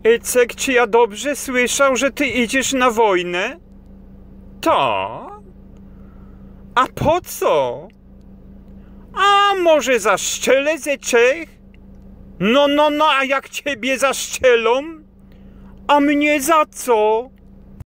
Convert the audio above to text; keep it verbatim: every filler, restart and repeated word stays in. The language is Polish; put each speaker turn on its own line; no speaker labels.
Ecek, czy ja dobrze słyszał, że ty idziesz na wojnę? Tak. A po co? A może zaszczelę ze Czech? No, no, no, a jak ciebie zaszczelą? A mnie za co?